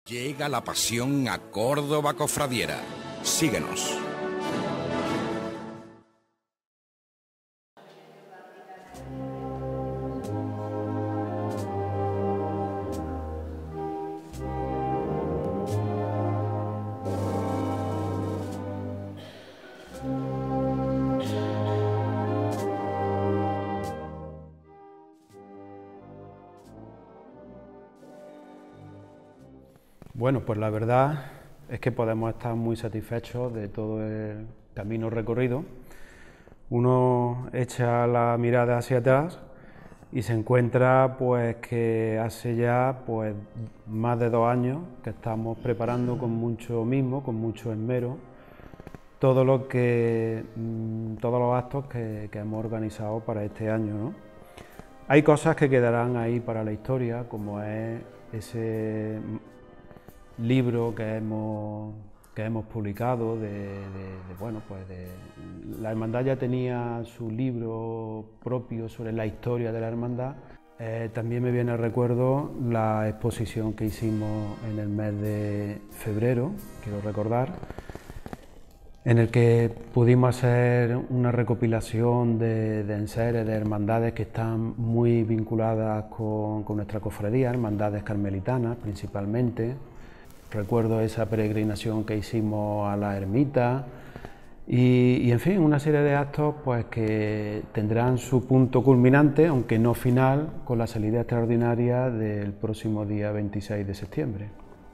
Llega la pasión a Córdoba Cofradiera. Síguenos. Bueno, pues la verdad es que podemos estar muy satisfechos de todo el camino recorrido. Uno echa la mirada hacia atrás y se encuentra pues que hace ya pues más de 2 años que estamos preparando con mucho mimo, con mucho esmero, todos los actos que hemos organizado para este año, ¿no? Hay cosas que quedarán ahí para la historia, como es ese libro que hemos publicado la hermandad ya tenía su libro propio sobre la historia de la hermandad. También me viene al recuerdo la exposición que hicimos en el mes de febrero, quiero recordar, en el que pudimos hacer una recopilación de enseres, de hermandades que están muy vinculadas con nuestra cofradía, hermandades carmelitanas principalmente. Recuerdo esa peregrinación que hicimos a la ermita y en fin, una serie de actos pues que tendrán su punto culminante, aunque no final, con la salida extraordinaria del próximo día 26 de septiembre.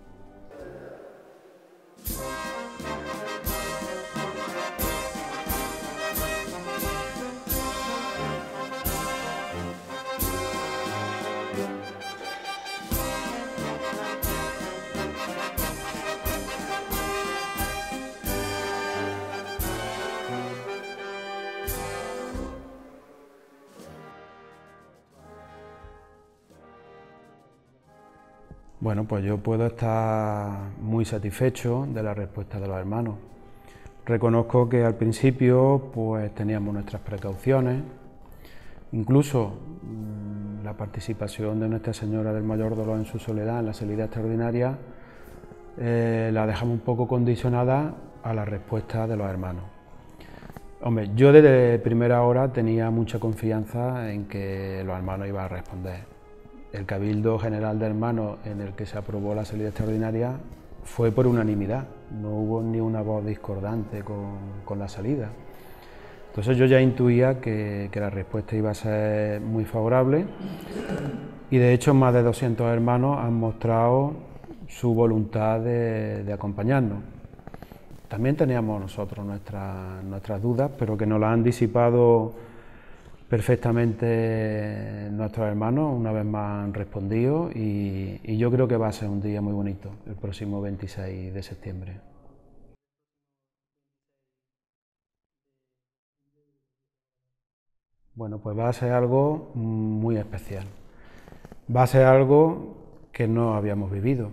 Bueno, pues yo puedo estar muy satisfecho de la respuesta de los hermanos. Reconozco que al principio pues teníamos nuestras precauciones, incluso la participación de Nuestra Señora del Mayor Dolor en su soledad en la salida extraordinaria la dejamos un poco condicionada a la respuesta de los hermanos. Hombre, yo desde primera hora tenía mucha confianza en que los hermanos iban a responder. El Cabildo General de Hermanos en el que se aprobó la salida extraordinaria fue por unanimidad, no hubo ni una voz discordante con la salida. Entonces yo ya intuía que la respuesta iba a ser muy favorable y de hecho más de 200 hermanos han mostrado su voluntad de acompañarnos. También teníamos nosotros nuestras dudas, pero que nos las han disipado perfectamente nuestros hermanos, una vez más han respondido y yo creo que va a ser un día muy bonito, el próximo 26 de septiembre. Bueno, pues va a ser algo muy especial, va a ser algo que no habíamos vivido.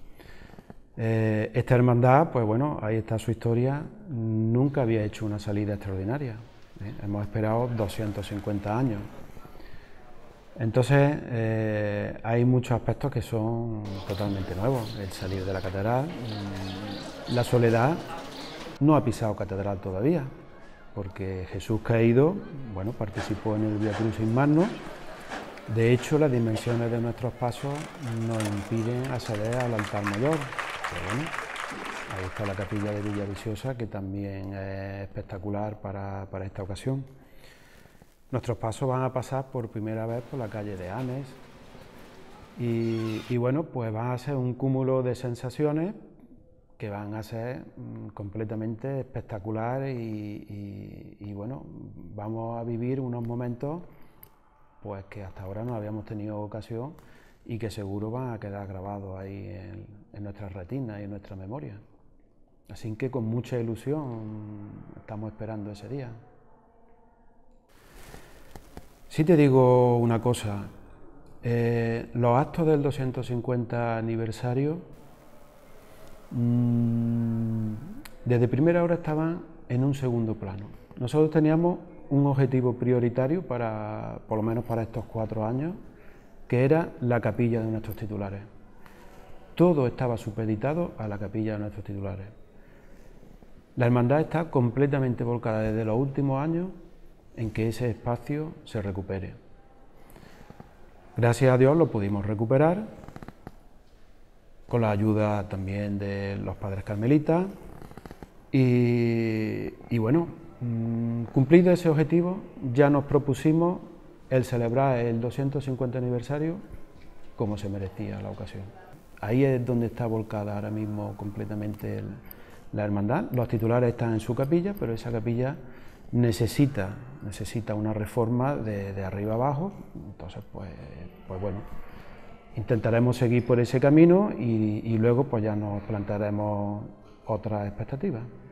Esta hermandad, pues bueno, ahí está su historia, nunca había hecho una salida extraordinaria. Hemos esperado 250 años. Entonces, hay muchos aspectos que son totalmente nuevos. El salir de la catedral, la soledad no ha pisado catedral todavía, porque Jesús caído, bueno, participó en el Vía Crucis Magno. De hecho, las dimensiones de nuestros pasos nos impiden acceder al altar mayor. Pero bueno, ahí está la capilla de Villaviciosa, que también es espectacular para esta ocasión. Nuestros pasos van a pasar por primera vez por la calle de Anes y bueno, pues van a ser un cúmulo de sensaciones que van a ser completamente espectaculares y bueno, vamos a vivir unos momentos pues que hasta ahora no habíamos tenido ocasión y que seguro van a quedar grabados ahí en nuestras retinas y en nuestra memoria. Así que con mucha ilusión estamos esperando ese día. Sí te digo una cosa, los actos del 250 aniversario desde primera hora estaban en un segundo plano. Nosotros teníamos un objetivo prioritario por lo menos para estos 4 años, que era la capilla de nuestros titulares. todo estaba supeditado a la capilla de nuestros titulares. La hermandad está completamente volcada desde los últimos años en que ese espacio se recupere. Gracias a Dios lo pudimos recuperar, con la ayuda también de los padres carmelitas, y bueno, cumplido ese objetivo, ya nos propusimos el celebrar el 250 aniversario como se merecía la ocasión. Ahí es donde está volcada ahora mismo completamente la hermandad. Los titulares están en su capilla, pero esa capilla necesita una reforma de arriba abajo. Entonces, pues bueno, intentaremos seguir por ese camino y luego pues ya nos plantearemos otras expectativas.